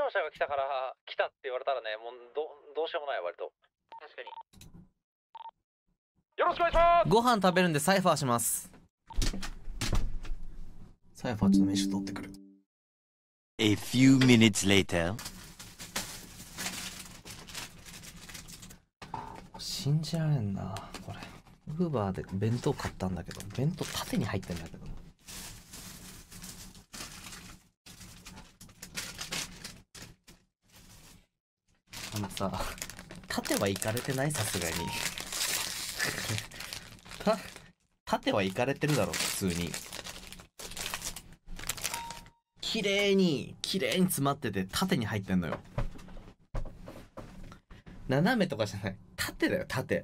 乗車が来たって言われたらね、もうどうしようもない割と。 確かに。 よろしくお願いします。 ご飯食べるんでサイファーします。サイファーちょっと飯取ってくる。 A few minutes later. 信じられんなこれ。ウーバーで弁当買ったんだけど、弁当縦に入ってんだけど。さ、縦は行かれてない？さすがに縦は行かれてるだろ普通に。綺麗に詰まってて縦に入ってんのよ。斜めとかじゃない、縦だよ縦。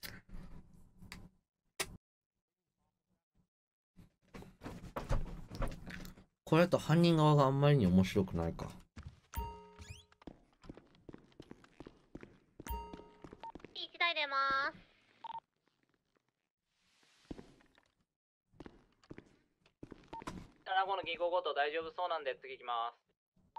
これだと犯人側があんまりに面白くないか。 1台出ます。 75の銀行強盗大丈夫そうなんで次行きます。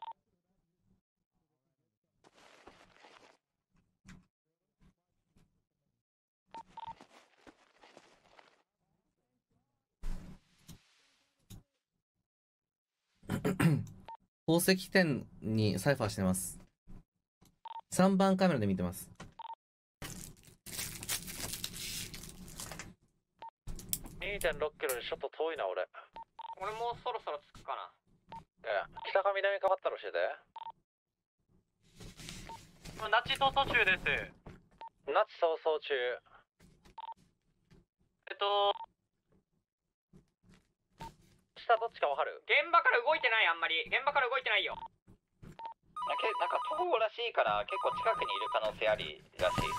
宝石店にサイファーしてます。3番カメラで見てます。 2.6 キロでちょっと遠いな俺。 俺もそろそろ着くかな。 北か南かかったら教えて。 ナチ逃走中です。 ナチ逃走中。下どっちかわかる？ 現場から動いてない、あんまり。現場から動いてないよ。 なんか徒歩らしいから結構近くにいる可能性ありらしい。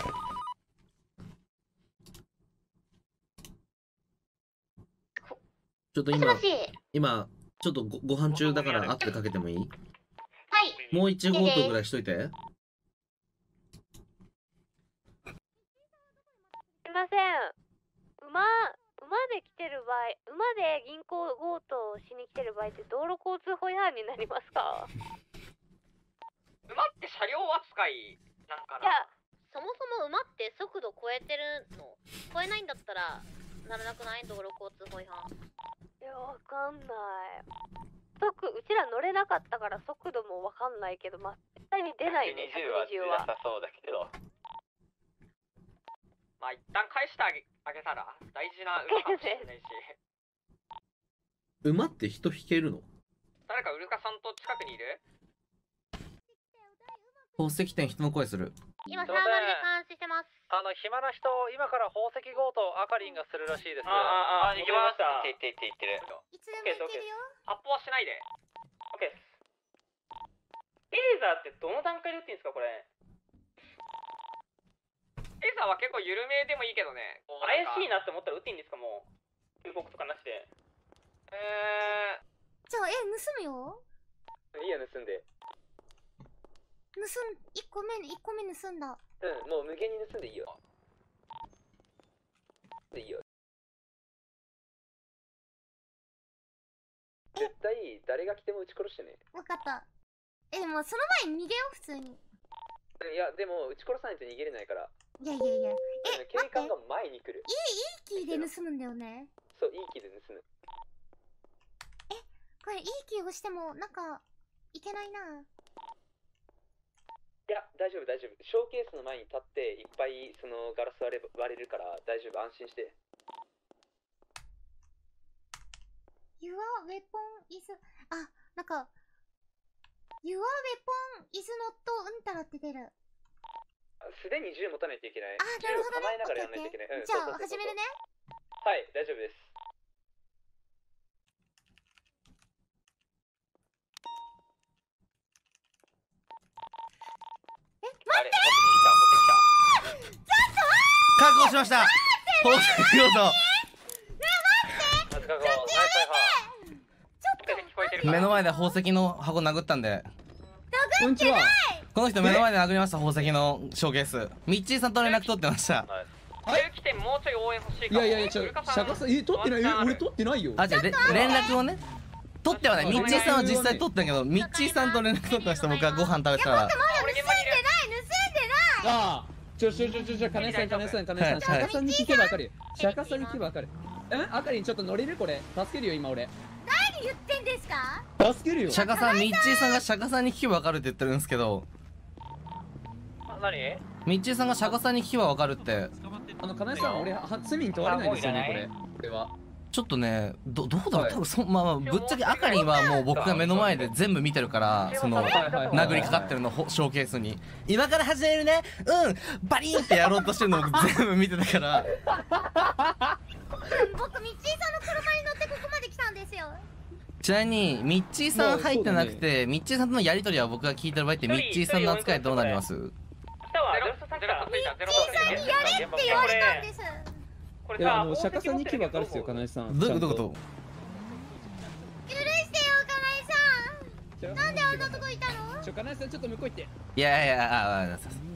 ちょっと今ちょっとご飯中だから後でかけてもいい？ はい。 もう1号棟ぐらいしといて。 すいません。馬で来てる場合、馬で銀行強盗をしに来てる場合って道路交通法違反になりますか？ 馬って車両扱いなんかな。 いや、そもそも馬って速度超えてるの？超えないんだったらならなくない？道路交通法違反。いや、わかんない。うちら乗れなかったから速度もわかんないけど、まあ、絶対に出ないね。 120は出なさそうだけど。 まあ一旦返してあげたら大事な馬かもしれないし。 馬って人引けるの？ 誰かウルカさんと近くにいる？ 宝石店人の声する。 今サーバルで監視してます。 暇な人、今から宝石強盗あかりんがするらしいです。 行きました。 言ってる。 いつでも行けるよ。 発砲はしないで。オッケーです。レーザーってどの段階で撃っていいんですかこれ？レーザーは結構緩めでもいいけどね。怪しいなって思ったら撃っていいんですか？もう警告とかなしで。 じゃあ盗むよ。 いいよ盗んで。 1個目盗んだ。 もう無限に盗んでいいよ。絶対誰が来ても撃ち殺してね。 わかった。でもその前に逃げよう普通に。 いやでも撃ち殺さないと逃げれないから。 いや。 警官が前に来る。 いいキーで盗むんだよね。 そう、いいキーで盗む。 これいいキーをしてもなんかいけないな。 いや大丈夫。ショーケースの前に立っていっぱいそのガラス割れるから大丈夫、安心して。 Your weapon is なんか Your weapon is not うんたらって出る。 すでに銃持たないといけない。 なるほどね。 銃を構えながらやらないといけない。 じゃあ始めるね。 はい、大丈夫です。 待って確保しました。宝石強盗。目の前で宝石の箱殴ったんで。 殴ってない。 この人目の前で殴りました。宝石のショーケース。ミッチーさんと連絡取ってました。 来てもうちょい応援欲しいかも。 いや釈迦さん取ってない。俺取ってないよ。 じゃあ連絡をね。 取ってはない。ミッチーさんは実際取ったけど、ミッチーさんと連絡取ってました。僕はご飯食べたら。 俺現場にいる。 ああ金井さん釈迦さんに聞けばわかるよ。釈迦さんに聞けばわかる。あかりんちょっと乗れるこれ。助けるよ今俺。 何言ってんですか？ 助けるよ。 釈迦さん、ミッチーさんが釈迦さんに聞けばわかるって言ってるんですけど、 何？ ミッチーさんが釈迦さんに聞けばわかるって。 金井さん俺罪に問われないですよねこれは。 ちょっとね、どうだろう、多分まあぶっちゃけあかりんはもう僕が目の前で全部見てるから、その殴りかかってるのショーケースに今から始めるね、バリーンってやろうとしてるのを全部見てたから。 僕ミッチーさんの車に乗ってここまで来たんですよ。 ちなみにミッチーさん入ってなくて、ミッチーさんとのやりとりは僕が聞いてる場合ってミッチーさんの扱いどうなります？ ミッチミッチーさんにやれって言われたんです。 いや釈迦さんに聞けばわかるっすよ金井さん。 どういうこと？ 許してよ金井さん。なんであんなとこいたの？ 金井さんちょっと向こう行って。 いや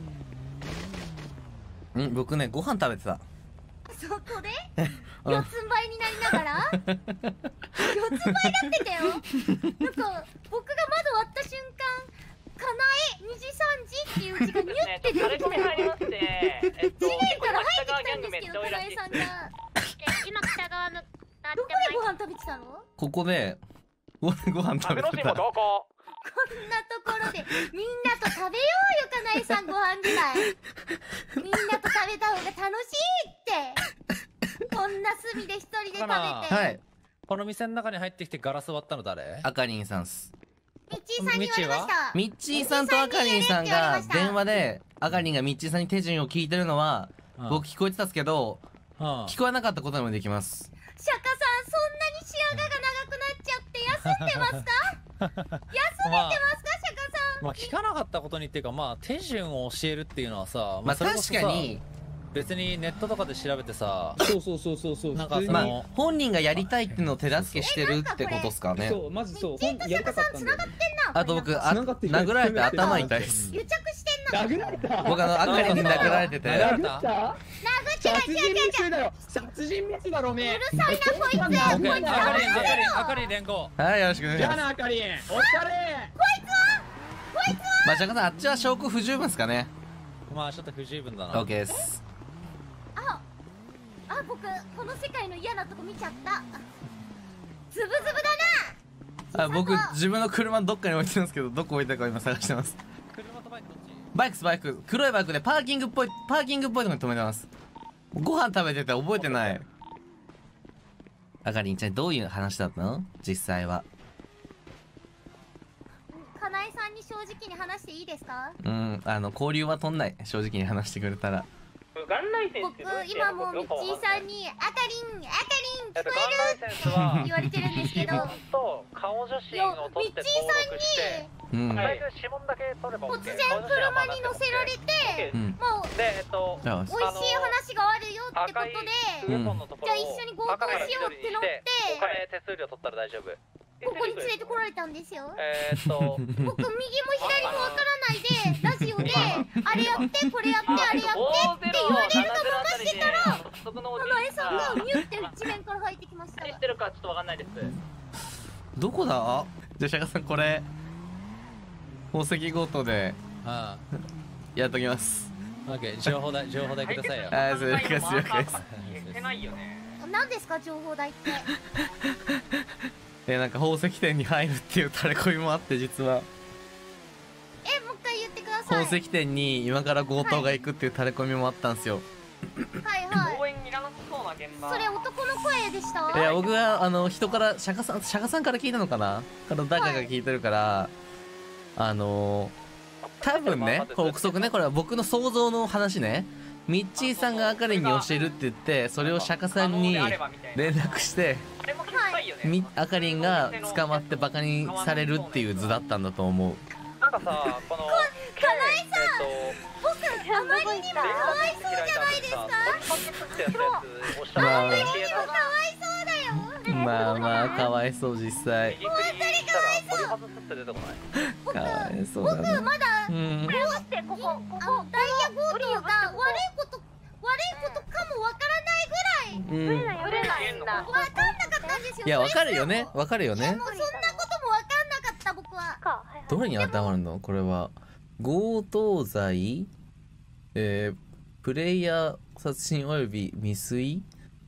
僕ねご飯食べてた。 そこで四つん這いになりながら四つん這いになってたよ。なんか僕が窓割った瞬間かなえ2時3時っていう字がニュって出てきて、地面から入ってきたんですけど、かなえさんが今北側のどこでご飯食べてたの？ ここでご飯食べてた。 どこ？ こんなところでみんなと食べようよかなえさんご飯ぐらい。みんなと食べた方が楽しいって。こんな隅で一人で食べて。 はい。 この店の中に入ってきてガラス割ったの誰？ あかりんさんっす。 ミッチーさんに言われました。 ミッチーさんとあかりんさんが電話であかりんがミッチーさんに手順を聞いてるのは僕聞こえてたんですけど、聞こえなかったことでもできます。 釈迦さんそんなに視野が長くなっちゃって休んでますか？休んでますか釈迦さん。 まあ聞かなかったことにっていうか、まあ手順を教えるっていうのはさ、 まあ確かに別にネットとかで調べてさ、 そうなんかそまあの本人がやりたいっていうのを手助けしてるってことっすかね。 そうマジそうやりたかったんだよね。 あと僕殴られて頭痛いです。 癒着してんの？ 殴られた。 僕あかりんに殴られてて。 殴った？ 殴ってない殺人未遂だよ。殺人未遂だろおめえ。 うるさいなこいつ。こいつあかりん連行。 はい、よろしくお願いしじゃあます。 なあかりん。お疲れ。 まあ釈迦さんあっちは証拠不十分ですかね。 まあちょっと不十分だな。 OK です。 僕この世界の嫌なとこ見ちゃった。ズブズブだな。 僕自分の車どっかに置いてるんですけど、どこ置いたか今探してます。 車とバイクどっち？ バイク黒いバイクでパーキングっぽいところに止めてます。ご飯食べてて覚えてない。あかりんちゃんどういう話だったの実際は？ かなえさんに正直に話していいですか？ 交流は取んない。正直に話してくれたら。 無眼ライセン僕ス今もうミッチーさんにあかりん聞こガンライセンスはえる言われてるんですけど、 と顔写真を撮ミッってチーさん登録してに最初指紋だけ撮れば OK。 突然車に乗せられて、もうで美味しい話があるよってことで、 ウェポンのところをじゃあ一緒に合コンしようって乗ってお金手数料取ったら大丈夫。 ここに連れてこられたんですよ。僕右も左もわからないでラジオであれやってこれやってあれやってって言われるのも待ってたら、かなえさんがミュって地面から入ってきました。 知ってるかちょっとわかんないです。 どこだ？じゃあ釈迦さんこれ宝石強盗でやっときます。 オッケー、情報代くださいよ。 はい、了解です。 消せないよね。 何ですか情報代って？ なんか宝石店に入るっていうタレコミもあって実は。 もう一回言ってください。 宝石店に今から強盗が行くっていうタレコミもあったんですよ。 はいはい。 応援いらなそうな現場。 それ男の声でした？ いや僕は人から釈迦さんから聞いたのかな、誰かが聞いてるから、多分ね憶測ね、これは僕の想像の話ね。ミッチーさんがあかりんに教えるって言ってそれを釈迦さんに連絡してあかりんが捕まってバカにされるっていう図だったんだと思う。 なんかさ、このかなえさん、僕あまりにもかわいそうじゃないですか？ まああまりにもかわいそうだよ。 まあかわいそう実際。 本当にかわいそう。 かわいそうだな。 僕まだこうしてここダイヤ強盗が悪いことかもわからないぐらい。わかんなかったんですよ。 いやわかるよね、わかるよね。 もうそんなどれに当てはまるのこれは。強盗罪、プレイヤー殺人および未遂。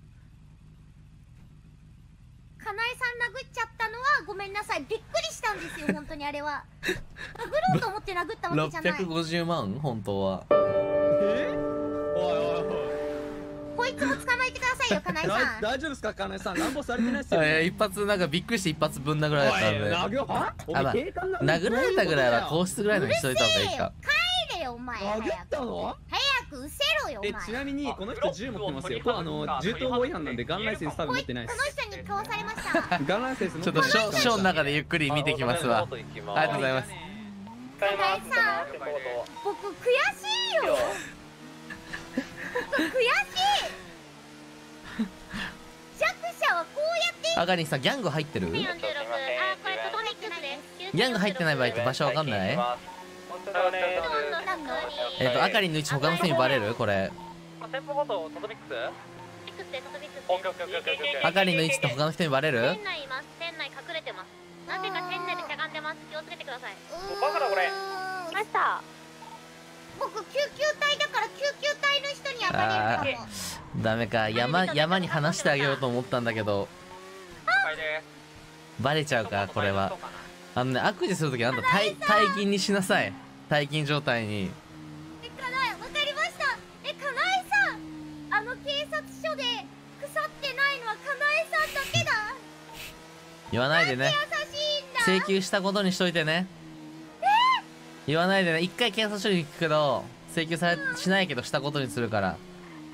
かなえさん殴っちゃったのはごめんなさい、びっくりしたんですよ本当にあれは。殴ろうと思って殴ったわけじゃない。 650万本当は。 おいおいおい。 こいつも捕まえてくださいよ、かなえさん。 大丈夫ですか、かなえさん。乱暴されてないっすよ。 一発なんかびっくりして一発ぶん殴られたんで。殴られたぐらいは皇室ぐらいのにしといた方がいいか。 帰れよお前。 殴ったの？ 早く失せろよお前。 ちなみにこの人銃持ってますよ。銃刀法違反なんでガンライセンス多分持ってないです。 この人に買わされました。 ガンライセンスちょっとショーの中でゆっくり見てきますわ。ありがとうございます。 かなえさん、僕悔しいよ。僕悔しい。弱者はこうやって。 あかりんさんギャング入ってる？ 46、あ、これトトニックスです。 ギャング入ってない場合って場所わかんない？あかりんの位置他の人にバレる？これ店舗ごとトトミックスあかりんの位置って他の人にバレる？ 店内います。店内隠れてます。なぜか店内でしゃがんでます。気をつけてください。 バカだこれ。 ました。 僕救急隊だから救急隊の人に当たれるかも。 ダメか。山に話してあげようと思ったんだけどバレちゃうか。これは悪事するときあんた大金にしなさい。大金状態に。 かなえ、わかりました。かなえさん、警察署で腐ってないのはかなえさんだけだ。 言わないでね。 優しいんだ。 請求したことにしといてね。言わないでね。一回警察署に行くけど請求しないけどしたことにするから。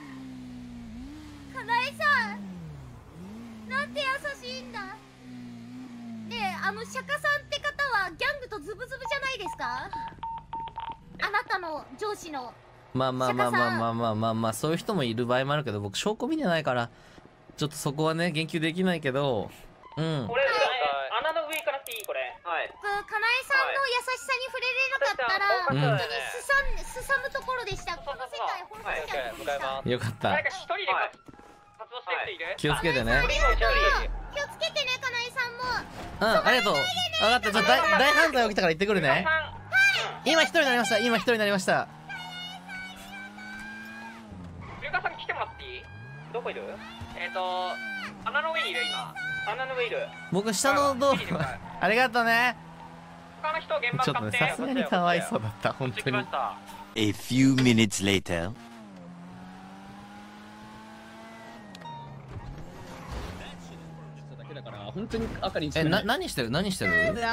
かなえさん、なんて優しいんだ。で、釈迦さんって方はギャングとズブズブじゃないですか？あなたの上司の。 まあそういう人もいる場合もあるけど、僕証拠見てないからちょっとそこはね言及できないけど。 これ穴の上からっていいこれ。はい。 かなえさんの優しさに触れれなかったら、本当にすさむところでした。この世界本当によかった。 誰か一人で活動してる人いる？ 気をつけてね。 気をつけてね、かなえさんも。 ありがとう。分かった。じゃあ大反対起きたから行ってくるね。今一人になりました。今一人になりました。 ルカさん来てもらっていい？どこいる？穴の上にいる今。穴の上いる。 僕下の道路。ありがとうね。 他の人現場ちょっとね、さすがにかわいそうだった本当に。 A few minutes later. だから本当にあかりん。 何してる？ 俺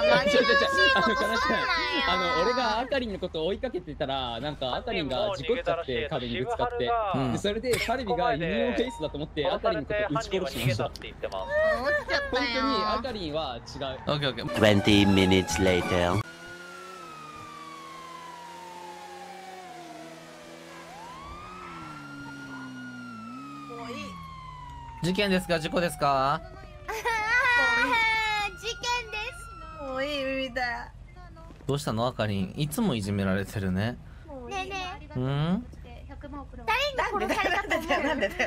があかりんのことを追いかけてたら、なんかあかりんが事故っちゃって壁にぶつかって、でそれでカルビがユニオンフェイスだと思ってあかりんのこと撃ち殺しました。本当にあかりんは違う。 20 minutes later. 事件ですか？事故ですか？ 事件です。 もういい耳だ。 どうしたのあかりん？いつもいじめられてるね。 ねえねえ。 うん？ 誰に殺されたと思う？ なんで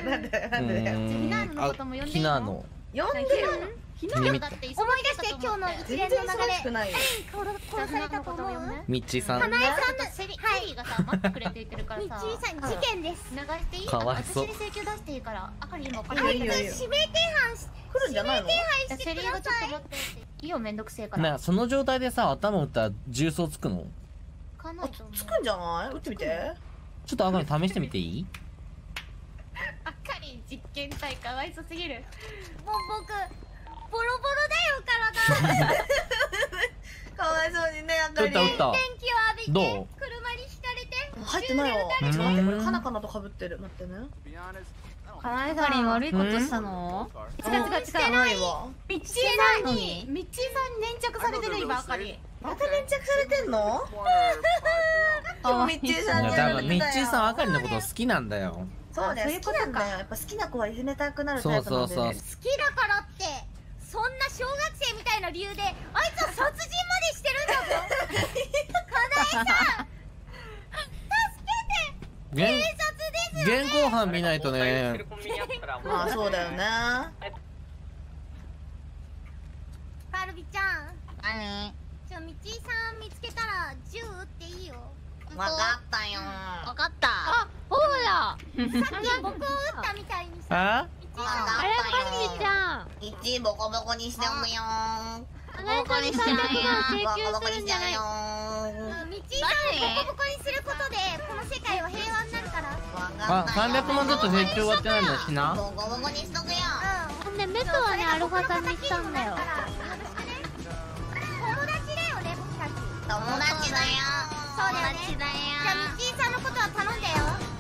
ひなの。 呼んでよ。 思い出して今日の一連の流れ。殺されたと思う？ ミッチーさん。 かなえさんのセリがさ待ってくれて言ってるからさ。 ミッチーさん事件です。 流していい？ かわいそう。 私に請求出していいから。あかり今あいつ指名手配来るんじゃないの？ セリがちょっと待って。いいよめんどくせえから。 ね、その状態でさ頭打ったら重曹つくの？ つくんじゃない？打ってみて。 ちょっとあかりん試してみていい？ あかりん実験体かわいそすぎる。 もう僕ボロボロだよ体。 かわいそうにね、あかりん。 打った。 電気を浴びてどう？ 車にひかれて。 入ってないわ。ちょっと待って、これカナカナと被ってる。待ってね。 かなえかりん悪いことしたの？違う。 ないわ。 ミッチーさんに粘着されてる今あかりん。 また粘着されてんの？今日ミッチーさんに多分ミッチーさんはあかりんのこと好きなんだよ。 そうだよ、好きなんだよ。やっぱ好きな子はいじめたくなるタイプなんで。 そう。 好きだからってそんな小学生みたいな理由であいつは殺人までしてるんだぞ。かなえさん助けて。警察ですよね。 現行犯見ないとね。 まあそうだよね。 カルビちゃん、 じゃあみちさん見つけたら銃撃っていいよ。 わかったよ。 わかった。 あ、そうだ。さっき僕を撃ったみたいにさ。 あみちさん。 あれパリちゃん。 一ボコボコにしておくよ。 ボコボコにしちゃうよ。 ボコボコにしちゃうよ。 みちさんをボコボコにすることでこの世界は平和になるから。 あ、300万ずつ請求終わってないんだしな。 ボコボコにしとくよ。 ほんでメトはねアルファさんにしたんだよ。 友達だよね僕たち。 友達だよ。 そうだよね。じゃあみちさんのことは頼んだよ。